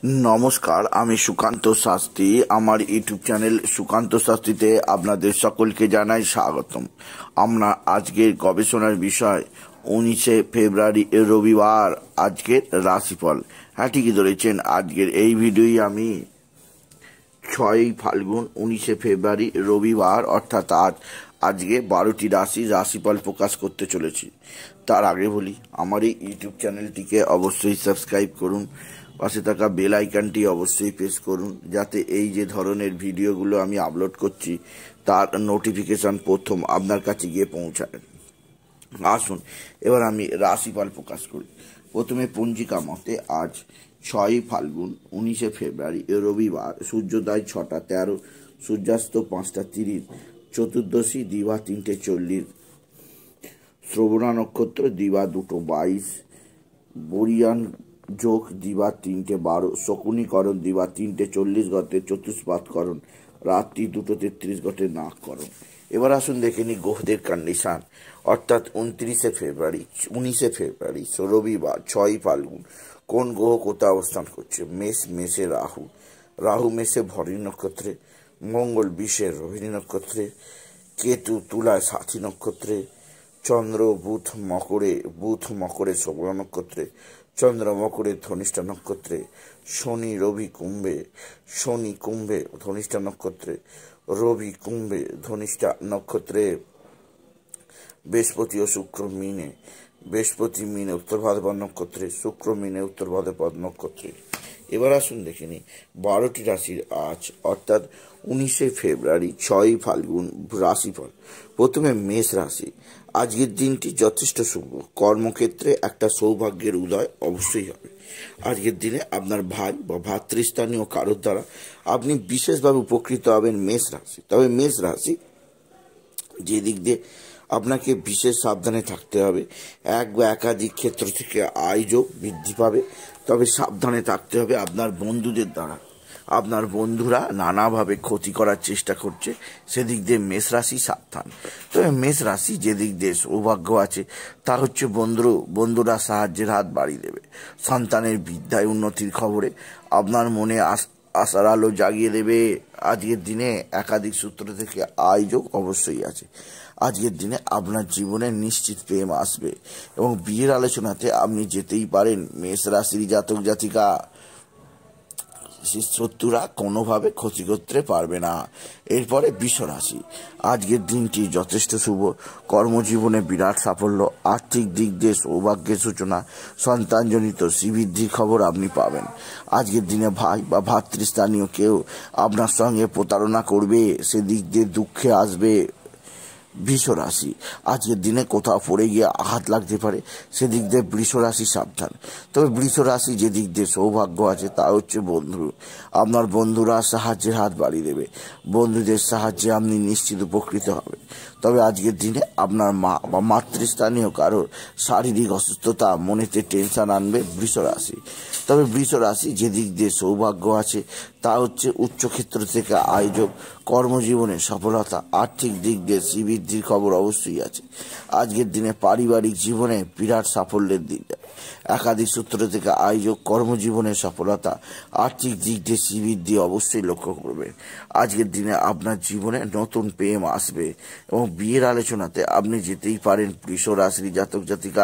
নমস্কার, আমি সুকান্ত শাস্ত্রী। আমার ইউটিউব চ্যানেল সুকান্ত শাস্ত্রীতে আপনাদের সকলকে জানাই স্বাগতম। আমরা আজকের গবেষণার বিষয় 19শে ফেব্রুয়ারি রবিবার আজকের রাশিফল। হ্যাঁ, ঠিকই ধরেছেন। আজকের এই ভিডিওই আমি 6ই ফাল্গুন 19শে ফেব্রুয়ারি রবিবার অর্থাৎ আজকে 12টি রাশিফল প্রকাশ করতে চলেছি। তার আগে বলি, আমার এই ইউটিউব চ্যানেলটিকে অবশ্যই সাবস্ক্রাইব করুন, পাশে থাকা বেল আইকনটি অবশ্যই প্রেস করুন, যাতে এই যে ধরনের ভিডিওগুলো আমি আপলোড করছি তার নোটিফিকেশন প্রথম আপনার কাছে গিয়ে পৌঁছায়। আসুন এবার আমি রাশিফল প্রকাশ করি। প্রথমে পঞ্জিকা মতে আজ 6ই ফাল্গুন 19শে ফেব্রুয়ারি রবিবার, সূর্যোদয় 6টা 13, সূর্যাস্ত 5টা 30, চতুর্দশী দিবা 3টে 40, শ্রবণা নক্ষত্র দিবা 2টো 22, বরিয়ান যোগ দিবা 3টে 12, শকুনিকরণ দিবা 3টে 40 গতে, চতুষ্পাতকরণ রাত্রি 2টো 33 গতে নাগকরণ। এবার আসুন দেখে নি গ্রহদের কন্ডিশন। অর্থাৎ 19শে ফেব্রুয়ারি রবিবার 6ই ফাল্গুন কোন গ্রহ কোথায় অবস্থান করছে? মেষে রাহু মেষে ভরণী নক্ষত্রে, মঙ্গল বিষের রোহিণী নক্ষত্রে, কেতু তুলায় সাথী নক্ষত্রে, চন্দ্র বুধ মকরে শ্রবণ নক্ষত্রে, চন্দ্র মকরে ধনিষ্ঠা নক্ষত্রে, শনি কুম্ভে ধনিষ্ঠা নক্ষত্রে, রবি কুম্ভে ধনিষ্ঠা নক্ষত্রে, বৃহস্পতি ও শুক্র মিনে উত্তর ভাদ্রপদ নক্ষত্রে, শুক্র মিনে উত্তর ভাদ্রপদ নক্ষত্রে। এবার আসুন দেখে নিই 12টি রাশির আজ অর্থাৎ 19শে ফেব্রুয়ারি 6ই ফাল্গুন রাশিফল। প্রথমে মেষ রাশি। আজকের দিনটি যথেষ্ট শুভ। কর্মক্ষেত্রে একটা সৌভাগ্যের উদয় অবশ্যই হবে। আজকের দিনে আপনার ভাই বা ভাতৃস্থানীয় কারোর দ্বারা আপনি বিশেষভাবে উপকৃত হবেন মেষ রাশি। তবে মেষ রাশি যে দিক দিয়ে আপনাকে বিশেষ সাবধানে থাকতে হবে। এক বা একাধিক ক্ষেত্র থেকে আয়যোগ বৃদ্ধি পাবে, তবে সাবধানে থাকতে হবে আপনার বন্ধুদের দ্বারা। আপনার বন্ধুরা নানাভাবে ক্ষতি করার চেষ্টা করছে, সেদিক দিয়ে মেষ রাশি সাবধান। তবে মেষ রাশি যে দিক দিয়ে সৌভাগ্য আছে তা হচ্ছে বন্ধুরা সাহায্যের হাত বাড়িয়ে দেবে। সন্তানের বিদ্যায় উন্নতির খবরে আপনার মনে আশার আলো জাগিয়ে দেবে। আজকের দিনে একাধিক সূত্র থেকে আয়োযোগ অবশ্যই আছে। আজকের দিনে আপনার জীবনে নিশ্চিত প্রেম আসবে এবং বিয়ের আলোচনাতে আপনি যেতেই পারেন। মেষ রাশির জাতক জাতিকা শত্রুরা কোনোভাবে ক্ষতি করতে পারবে না। এরপরে বৃষ রাশি। আজকের দিনটি যথেষ্ট শুভ। কর্মজীবনে বিরাট সাফল্য, আর্থিক দিক দিয়ে সৌভাগ্যের সূচনা, সন্তানজনিত শ্রীবৃদ্ধির খবর আপনি পাবেন। আজকের দিনে ভাই বা ভাতৃস্থানীয় কেউ আপনার সঙ্গে প্রতারণা করবে, সেদিক দিয়ে দুঃখে আসবে। বৃষ রাশি। আজকের দিনে কোথাও পড়ে গিয়ে আঘাত লাগতে পারে, সেদিক দিয়ে বৃষ রাশি সাবধান। তবে বৃষ রাশি যে দিক দিয়ে সৌভাগ্য আছে তা হচ্ছে আপনার বন্ধুরা সাহায্যের হাত বাড়িয়ে দেবে। বন্ধুদের সাহায্যে আপনি নিশ্চিত উপকৃত হবে। তবে আজকের দিনে আপনার মা বা মাতৃস্থানীয় কারোর শারীরিক অসুস্থতা মনেতে টেনশন আনবে বৃষ রাশি। তবে বৃষ রাশি যে দিক দিয়ে সৌভাগ্য আছে তা হচ্ছে উচ্চক্ষেত্র থেকে আয়োযোগ, কর্মজীবনে সফলতা, আর্থিক দিক দিয়ে শ্রীবৃদ্ধির খবর অবশ্যই আছে। আজকের দিনে পারিবারিক জীবনে বিরাট সাফল্যের দিন। একাধিক সূত্র থেকে আয়োজক, কর্মজীবনে সফলতা, আর্থিক দিক দিয়ে শ্রীবৃদ্ধি অবশ্যই লক্ষ্য করবে। আজকের দিনে আপনার জীবনে নতুন প্রেম আসবে এবং বিয়ের আলোচনাতে আপনি যেতেই পারেন বৃষ রাশির জাতক জাতিকা।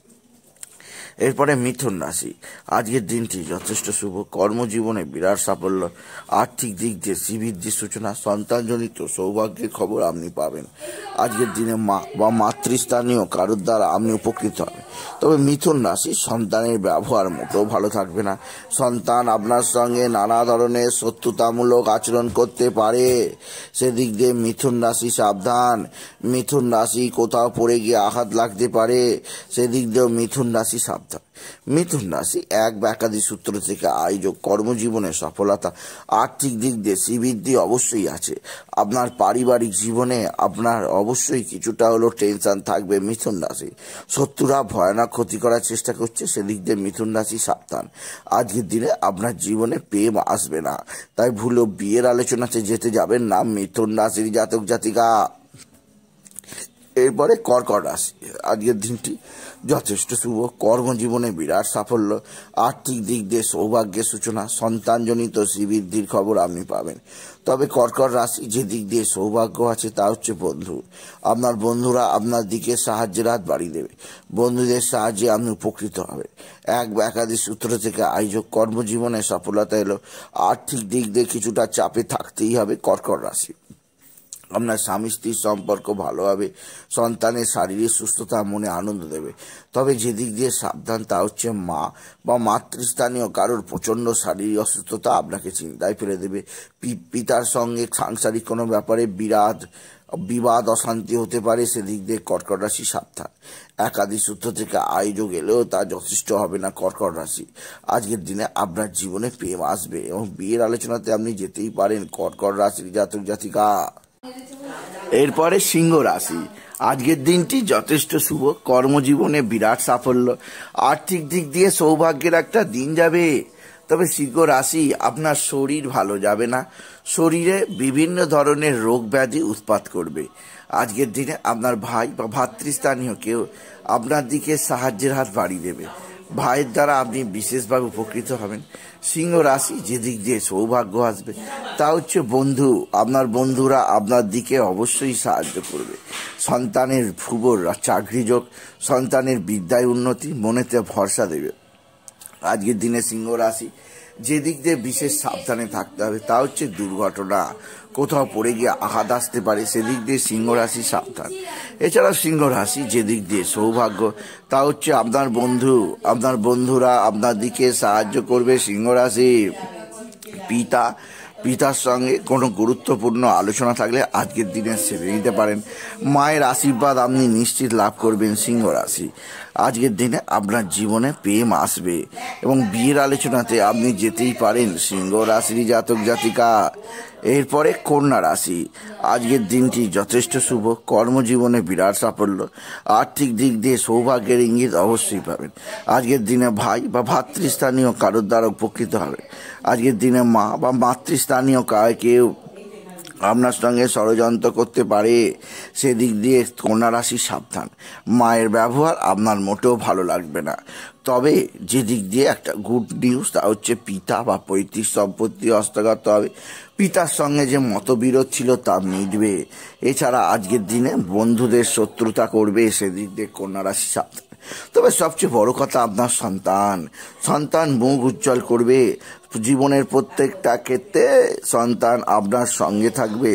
এরপরে মিথুন রাশি। আজকের দিনটি যথেষ্ট শুভ। কর্মজীবনে বিরাট সাফল্য, আর্থিক দিক দিয়ে শ্রীবৃদ্ধির সূচনা, সন্তানজনিত সৌভাগ্যের খবর আপনি পাবেন। আজকের দিনে মা বা মাতৃস্থানীয় কারোর দ্বারা আপনি উপকৃত হবেন। তবে মিথুন রাশি সন্তানের ব্যবহার মোটেও ভালো থাকবে না। সন্তান আপনার সঙ্গে নানা ধরনের শত্রুতামূলক আচরণ করতে পারে, সেদিক দিয়ে মিথুন রাশি সাবধান। মিথুন রাশি কোথাও পড়ে গিয়ে আঘাত লাগতে পারে, সেদিক দিয়েও মিথুন রাশি সাবধান। মিথুন রাশি এক বা একাধিক সূত্র থেকে আয়োজক, কর্মজীবনে সফলতা, আর্থিক দিক দিয়ে শ্রীবৃদ্ধি অবশ্যই আছে। আপনার পারিবারিক জীবনে আপনার অবশ্যই কিছুটা হলো টেনশন থাকবে মিথুন রাশি। শত্রুরা ভয়ানক ক্ষতি করার চেষ্টা করছে, সেদিক দিয়ে মিথুন রাশি সাবধান। আজকের দিনে আপনার জীবনে প্রেম আসবে না, তাই ভুলেও বিয়ের আলোচনাতে যেতে যাবেন না মিথুন রাশির জাতক জাতিকা। এরপরে কর্কট রাশি, আজকের দিনটি যথেষ্ট শুভ, কর্মজীবনে বিরাট সাফল্য, আর্থিক দিক দিয়ে সৌভাগ্যের সূচনা, সন্তানজনিত শ্রীবৃদ্ধির খবর আপনি পাবেন। তবে কর্কট রাশি যে দিক দিয়ে সৌভাগ্য আছে তা হচ্ছে বন্ধু। আপনার বন্ধুরা আপনার দিকে সাহায্যের হাত বাড়িয়ে দেবে, বন্ধুদের সাহায্যে আপনি উপকৃত হবেন। এক বা একাধিক সূত্র থেকে আয়োজক, কর্মজীবনে সফলতা এলো, আর্থিক দিক দিয়ে কিছুটা চাপে থাকতেই হবে কর্কট রাশি। আপনার স্বামী স্ত্রীর সম্পর্ক ভালো হবে, সন্তানের শারীরিক সুস্থতা মনে আনন্দ দেবে। তবে যে দিক দিয়ে সাবধান তা হচ্ছে মা বা মাতৃস্থানীয় কারোর প্রচণ্ড শারীরিক অসুস্থতা আপনাকে চিন্তায় ফেলে দেবে। পিতার সঙ্গে সাংসারিক কোনো ব্যাপারে বিবাদ অশান্তি হতে পারে, সেদিক দিয়ে কর্কট রাশি সাবধান। একাধিক সূত্র থেকে আয়োজক এলেও তা যথেষ্ট হবে না কর্কট রাশি। আজকের দিনে আপনার জীবনে প্রেম আসবে এবং বিয়ের আলোচনাতে আপনি যেতেই পারেন কর্কট রাশির জাতক জাতিকা। এরপরে সিংহ রাশি, আজকের দিনটি যথেষ্ট শুভ, কর্মজীবনে বিরাট সাফল্য, আর্থিক দিক দিয়ে সৌভাগ্যের একটা দিন যাবে। তবে সিংহ রাশি, আপনার শরীর ভালো যাবে না, শরীরে বিভিন্ন ধরনের রোগ ব্যাধি উৎপাত করবে। আজকের দিনে আপনার ভাই বা ভাতৃস্থানীয় কেউ আপনার দিকে সাহায্যের হাত বাড়িয়ে দেবে, ভাইয়ের দ্বারা আপনি বিশেষভাবে উপকৃত হবেন। সিংহ রাশি যে দিক দিয়ে সৌভাগ্য আসবে তা হচ্ছে বন্ধু। আপনার বন্ধুরা আপনার দিকে অবশ্যই সাহায্য করবে। সন্তানের শুভ চাকরি যোগ, সন্তানের বিদ্যায় উন্নতি, মনেতে ভরসা দেবে। আজকের দিনে সিংহ রাশি যে দিক দিয়ে বিশেষ সাবধানে থাকতে হবে তা হচ্ছে দুর্ঘটনা, কোথাও পড়ে গিয়ে আঘাত আসতে পারে, সেদিক দিয়ে সিংহ রাশি সাবধান। এছাড়া সিংহ রাশি যে দিক দিয়ে সৌভাগ্য তা হচ্ছে আপনার বন্ধুরা আপনার দিকে সাহায্য করবে। সিংহ রাশি পিতার সঙ্গে কোনো গুরুত্বপূর্ণ আলোচনা থাকলে আজকের দিনে সেরে নিতে পারেন। মায়ের আশীর্বাদ আপনি নিশ্চিত লাভ করবেন সিংহ রাশি। আজকের দিনে আপনার জীবনে প্রেম আসবে এবং বিয়ের আলোচনাতে আপনি যেতেই পারেন সিংহ রাশির জাতক জাতিকা। এরপরে কন্যা রাশি, আজকের দিনটি যথেষ্ট শুভ, কর্মজীবনে বিরাট সাফল্য, আর্থিক দিক দিয়ে সৌভাগ্যের ইঙ্গিত অবশ্যই পাবেন। আজকের দিনে ভাই বা ভাতৃস্থানীয় কারোর দ্বারা উপকৃত হবে। আজকের দিনে মা বা মাতৃস্থানীয় কেউ আপনার সঙ্গে ষড়যন্ত্র করতে পারে, সেদিক দিয়ে কন্যা রাশি সাবধান। মায়ের ব্যবহার আপনার মোটেও ভালো লাগবে না। তবে যে দিক দিয়ে একটা গুড নিউজ তা হচ্ছে পিতা বা পৈতৃক সম্পত্তি হস্তগত হবে, পিতার সঙ্গে যে মতবিরোধ ছিল তা মিটবে। এছাড়া আজকের দিনে বন্ধুদের শত্রুতা করবে, সেদিক দিয়ে কন্যা রাশি সাবধান। তবে সবচেয়ে বড় কথা আপনার সন্তান মুখ উজ্জ্বল করবে। জীবনের প্রত্যেকটা ক্ষেত্রে সন্তান আপনার সঙ্গে থাকবে।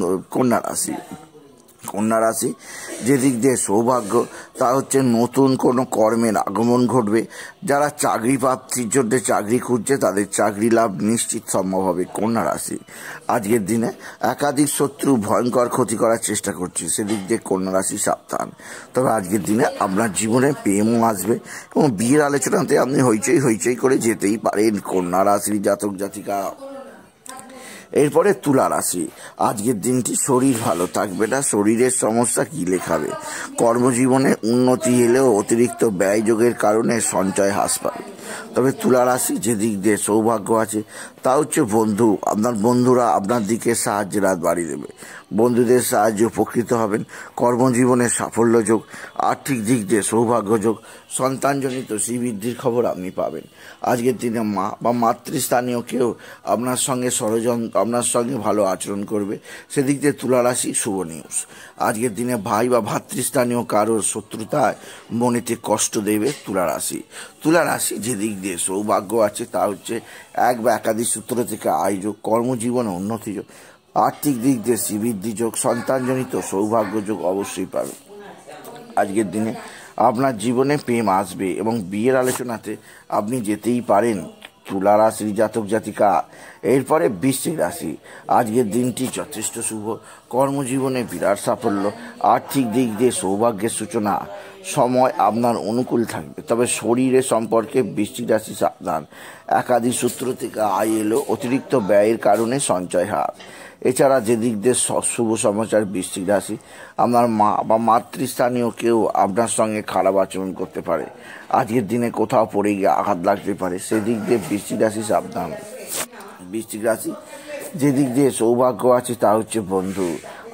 কন্যা রাশি যে দিক দিয়ে সৌভাগ্য তা হচ্ছে নতুন কোনো কর্মের আগমন ঘটবে। যারা চাকরি প্রাপ্তির জন্য চাকরি খুঁজছে তাদের চাকরি লাভ নিশ্চিত সম্ভব হবে কন্যা রাশি। আজকের দিনে একাধিক শত্রু ভয়ঙ্কর ক্ষতি করার চেষ্টা করছে, সেদিক দিয়ে কন্যা রাশি সাবধান। তবে আজকের দিনে আপনার জীবনে প্রেমও আসবে এবং বিয়ের আলোচনাতে আপনি হইচই করে যেতেই পারেন কন্যা রাশির জাতক জাতিকা। এরপরে তুলা রাশি, আজকের দিনটি শরীর ভালো থাকবে না, শরীরের সমস্যা কি লেখাবে। কর্মজীবনে উন্নতি এলেও অতিরিক্ত ব্যয়যোগের কারণে সঞ্চয় হ্রাস পাবে। তবে তুলা রাশি যে দিক দিয়ে সৌভাগ্য আছে তা হচ্ছে বন্ধু। আপনার বন্ধুরা আপনার দিকে সাহায্যের হাত বাড়িয়ে দেবে, বন্ধুদের সাহায্যে উপকৃত হবেন। কর্মজীবনে সাফল্য যোগ, আর্থিক দিক দিয়ে সৌভাগ্য যোগ, সন্তানজনিত শ্রীবৃদ্ধির খবর আপনি পাবেন। আজকের দিনে মা বা মাতৃস্থানীয় কেউ আপনার সঙ্গে ভালো আচরণ করবে, সেদিক দিয়ে তুলা রাশি শুভ নিউজ। আজকের দিনে ভাই বা ভাতৃস্থানীয় কারোর শত্রুতায় মনেতে কষ্ট দেবে তুলা রাশি যে দিক দিয়ে সৌভাগ্য আছে তা হচ্ছে এক বা একাধিক সূত্র থেকে আয়োজক, কর্মজীবনে উন্নতি যোগ, আর্থিক দিক দিয়ে শ্রীবৃদ্ধি যোগ, সন্তানজনিত সৌভাগ্য যোগ অবশ্যই পাবে। আজকের দিনে আপনার জীবনে প্রেম আসবে এবং বিয়ের আলোচনাতে আপনি যেতেই পারেন তুলা রাশির জাতক জাতিকা। এরপরে বৃশ্চিক রাশি, আজকের দিনটি যথেষ্ট শুভ, কর্মজীবনে বিরাট সাফল্য, আর্থিক দিক দিয়ে সৌভাগ্যের সূচনা, সময় আপনার অনুকূল থাকবে। তবে শরীরের সম্পর্কে বৃশ্চিক রাশি সাবধান। একাধিক সূত্র থেকে আয় এলো, অতিরিক্ত ব্যয়ের কারণে সঞ্চয় হার। এছাড়া যে দিক দিয়ে শুভ সমাচার বৃশ্চিক রাশি, আপনার মা বা মাতৃস্থানীয় কেউ আপনার সঙ্গে খারাপ আচরণ করতে পারে। আজকের দিনে কোথাও পড়ে গিয়ে আঘাত লাগতে পারে, সেদিক দিয়ে বৃশ্চিক রাশি সাবধান। বৃশ্চিক রাশি যে দিক দিয়ে সৌভাগ্য আছে তা হচ্ছে বন্ধু।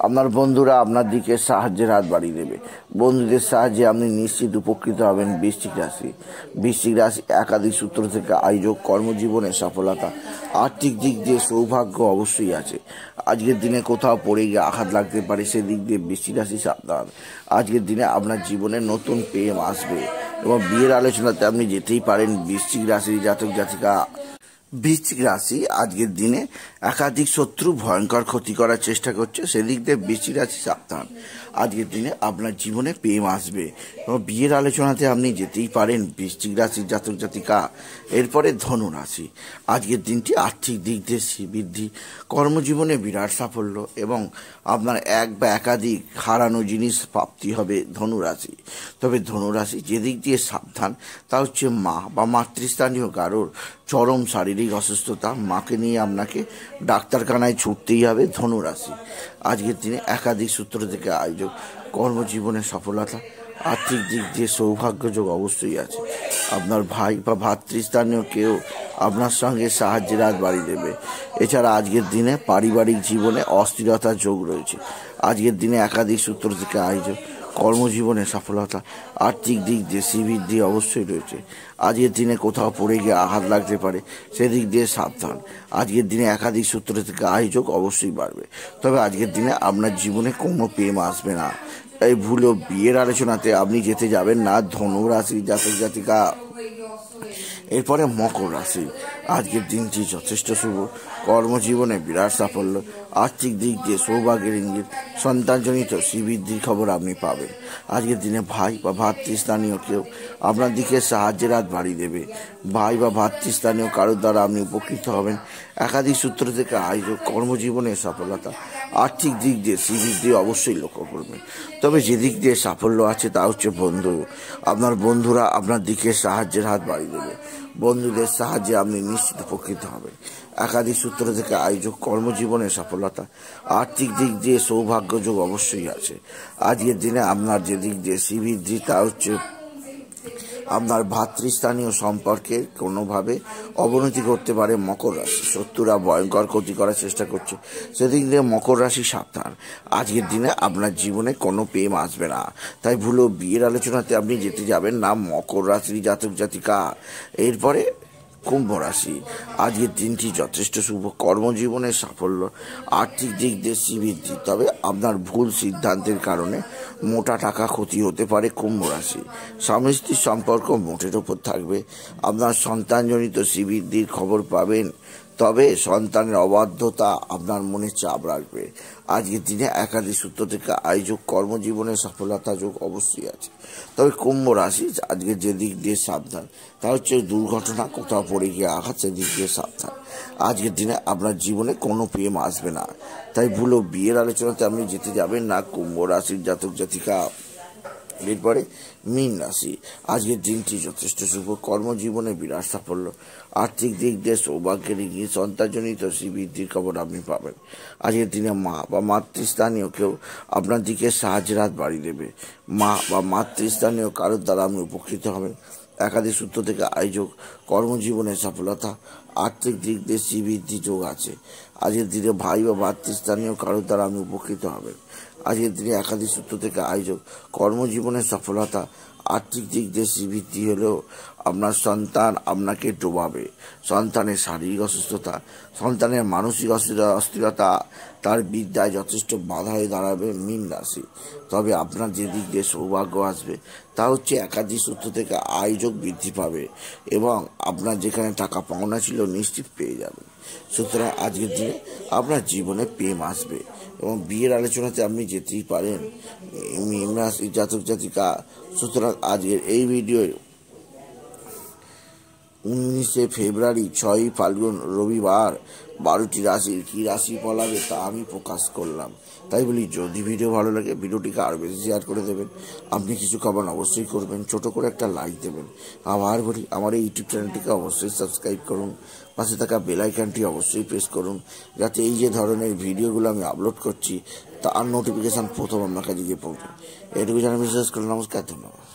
আপনার বন্ধুরা আপনার দিকে সাহায্যের হাত বাড়িয়ে দেবে। বন্ধুদের সাহায্যে আপনি নিশ্চিত উপকৃত হবেন। বৃশ্চিক রাশি একাধিক সূত্র থেকে আয়োজক, কর্মজীবনে সফলতা, আর্থিক দিক দিয়ে সৌভাগ্য অবশ্যই আছে। আজকের দিনে কোথাও পড়ে গিয়ে আঘাত লাগতে পারে, সেদিক দিয়ে বৃশ্চিক রাশি সাবধান। আজকের দিনে আপনার জীবনে নতুন প্রেম আসবে এবং বিয়ের আলোচনাতে আপনি যেতেই পারেন। বৃশ্চিক রাশির জাতক জাতিকা, বৃশ্চিক রাশি আজকের দিনে একাধিক শত্রু ভয়ঙ্কর ক্ষতি করার চেষ্টা করছে, সেদিক দিয়ে বৃশ্চিক রাশি সাবধান। আজকের দিনে আপনার জীবনে প্রেম আসবে এবং বিয়ের আলোচনাতে আপনি যেতেই পারেন। বৃশ্চিক রাশির জাতক জাতিকা। এরপরে ধনু রাশি, আজকের দিনটি আর্থিক দিক দিয়ে বৃদ্ধি, কর্মজীবনে বিরাট সাফল্য এবং আপনার এক বা একাধিক হারানো জিনিস প্রাপ্তি হবে ধনু রাশি। তবে ধনু রাশি যেদিক দিয়ে সাবধান তা হচ্ছে মা বা মাতৃস্থানীয় কারোর চরম শারীরিক অসুস্থতা, মাকে নিয়ে আপনাকে ডাক্তারখানায় ছুটতেই হবে ধনু রাশি। আজকের দিনে একাধিক সূত্র থেকে আয়োজক, কর্মজীবনে সফলতা, আর্থিক দিক দিয়ে সৌভাগ্যযোগ অবশ্যই আছে। আপনার ভাই বা ভাতৃস্থানীয় কেউ আপনার সঙ্গে সাহায্যের হাত বাড়িয়ে দেবে। এছাড়া আজকের দিনে পারিবারিক জীবনে অস্থিরতার যোগ রয়েছে। আজকের দিনে একাধিক সূত্র থেকে আয়োজক, কর্মজীবনে সফলতা, আর্থিক দিক দিয়ে বৃদ্ধি অবশ্যই রয়েছে। আজকের দিনে কোথাও পড়ে গিয়ে আঘাত লাগতে পারে, সেদিক দিয়ে সাবধান। আজকের দিনে একাধিক সূত্র থেকে আয়োজক অবশ্যই বাড়বে। তবে আজকের দিনে আপনার জীবনে কোনো প্রেম আসবে না, তাই ভুলেও বিয়ের আলোচনাতে আপনি যেতে যাবেন না ধনু রাশি জাতক জাতিকা। এরপরে মকর রাশি, আজকের দিনটি যথেষ্ট শুভ, কর্মজীবনে বিরাট সাফল্য, আর্থিক দিক দিয়ে সৌভাগ্যের ইঙ্গিত, সন্তানজনিত শ্রীবৃদ্ধির খবর আপনি পাবেন। আজকের দিনে ভাই বা ভাতৃস্থানীয় কেউ আপনার দিকে সাহায্যের হাত বাড়িয়ে দেবে। ভাই বা ভাতৃস্থানীয় কারোর দ্বারা আপনি উপকৃত হবেন। একাধিক সূত্র থেকে আয়োজক, কর্মজীবনে সফলতা, আর্থিক দিক দিয়ে শ্রীবৃদ্ধি অবশ্যই লক্ষ্য করবেন। তবে যেদিক দিয়ে সাফল্য আছে তা হচ্ছে বন্ধু। আপনার বন্ধুরা আপনার দিকে সাহায্যের হাত বাড়িয়ে দেবে। বন্ধুদের সাহায্যে আপনি নিশ্চিত উপকৃত হবেন। একাধিক সূত্র থেকে আয়োজক, কর্মজীবনে সফলতা, আর্থিক দিক দিয়ে সৌভাগ্যযোগ অবশ্যই আছে। আজকের দিনে আপনার যে দিক দিয়ে শ্রীবৃদ্ধি তা হচ্ছে আপনার ভাতৃস্থানীয় সম্পর্কে কোনোভাবে অবনতি করতে পারে মকর রাশি। শত্রুরা ভয়ঙ্কর ক্ষতি করার চেষ্টা করছে, সেদিক দিয়ে মকর রাশি সাবধান। আজকের দিনে আপনার জীবনে কোনো প্রেম আসবে না, তাই ভুলেও বিয়ের আলোচনাতে আপনি যেতে যাবেন না মকর রাশির জাতক জাতিকা। এরপরে কুম্ভ রাশি, আজকের দিনটি যথেষ্ট শুভ, কর্মজীবনে সাফল্য, আর্থিক দিক দিয়ে শ্রীবৃদ্ধি। তবে আপনার ভুল সিদ্ধান্তের কারণে মোটা টাকা ক্ষতি হতে পারে কুম্ভ রাশি। স্বামী স্ত্রীর সম্পর্ক মোটের ওপর থাকবে। আপনার সন্তানজনিত শ্রীবৃদ্ধির খবর পাবেন, তবে সন্তানের অবাধ্যতা আপনার মনে চাপ রাখবে। আজকের দিনে একাধিক সূত্র থেকে আয়োজক, কর্মজীবনে সফলতা যোগ অবশ্যই আছে। তবে কুম্ভ রাশি আজকে যে দিক দিয়ে সাবধান তা হচ্ছে দুর্ঘটনা, কোথাও পড়ে গিয়ে আঘাত, সেদিক দিয়ে সাবধান। আজকের দিনে আপনার জীবনে কোনো প্রেম আসবে না, তাই ভুলেও বিয়ের আলোচনাতে আপনি যেতে যাবেন না কুম্ভ রাশির জাতক জাতিকা। এরপরে মীন রাশি, আজকের দিনটি যথেষ্ট শুভ, কর্মজীবনে বিরাট সাফল্য, আর্থিক দিক দিয়ে সৌভাগ্যের ইঙ্গিত, সন্তানজনিত শ্রীবৃদ্ধির খবর আপনি পাবেন। আজকের দিনে মা বা মাতৃস্থানীয় কেউ আপনার দিকে সাহায্যের হাত বাড়িয়ে দেবে। মা বা মাতৃস্থানীয় কারোর দ্বারা আপনি উপকৃত হবেন। একাধিক সূত্র থেকে আয়োজক, কর্মজীবনে সফলতা, আর্থিক দিক দিয়ে শ্রীবৃদ্ধি যোগ আছে। আজকের দিনে ভাই বা ভাতৃস্থানীয় কারোর দ্বারা আপনি উপকৃত হবেন। আজকের দিনে একাধিক সূত্র থেকে আয়োজক, কর্মজীবনের সফলতা, আর্থিক দিক দিয়ে শ্রীবৃদ্ধি হলেও আপনার সন্তান আপনাকে ডোবাবে। সন্তানের শারীরিক অসুস্থতা, সন্তানের মানসিক অস্থিরতা, তার বিদ্যায় যথেষ্ট বাধা হয়ে দাঁড়াবে মীন রাশি। তবে আপনার যে দিক দিয়ে সৌভাগ্য আসবে তা হচ্ছে একাধিক সূত্র থেকে আয়োজক বৃদ্ধি পাবে এবং আপনার যেখানে টাকা পাওনা ছিল নিশ্চিত পেয়ে যাবেন। সুতরাং আজকের দিনে আপনার জীবনে প্রেম আসবে এবং বিয়ের আলোচনাতে আপনি যেতেই পারেন মীন রাশির জাতক জাতিকা। সুতরাং আজকের এই ভিডিও 19 ফেব্রুয়ারি 6 ফাল্গুন রবিবার 12টি রাশির কি রাশি ফলাবে তা আমি প্রকাশ করলাম। তাই বলি, যদি ভিডিও ভালো লাগে ভিডিওটিকে আরও বেশি শেয়ার করে দেবেন। আপনি কিছু খাবার অবশ্যই করবেন, ছোট করে একটা লাইক দেবেন। আবার বলি, আমার এই ইউটিউব চ্যানেলটিকে অবশ্যই সাবস্ক্রাইব করুন, পাশে থাকা বেল আইকনটি অবশ্যই প্রেস করুন, যাতে এই যে ধরনের ভিডিওগুলো আমি আপলোড করছি তার নোটিফিকেশান প্রথম আপনার কাছে গিয়ে পৌঁছে। এটুকু জানা বিশ্বাস করুন। নমস্কার, ধন্যবাদ।